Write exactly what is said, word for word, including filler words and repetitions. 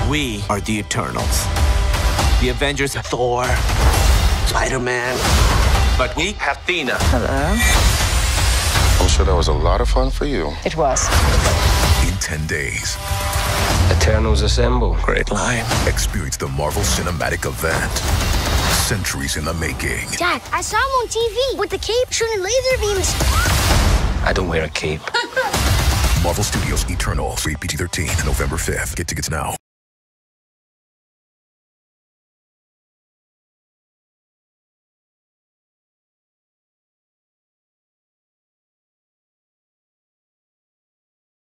We are the Eternals. The Avengers have Thor, Spider-Man. But we have Athena. Hello? I'm sure that was a lot of fun for you. It was. In ten days. Eternals assemble. Great line. Experience the Marvel Cinematic Event. Centuries in the making. Dad, I saw him on T V with the cape shooting laser beams. I don't wear a cape. Marvel Studios Eternals. Rated P G thirteen. November fifth. Get tickets now.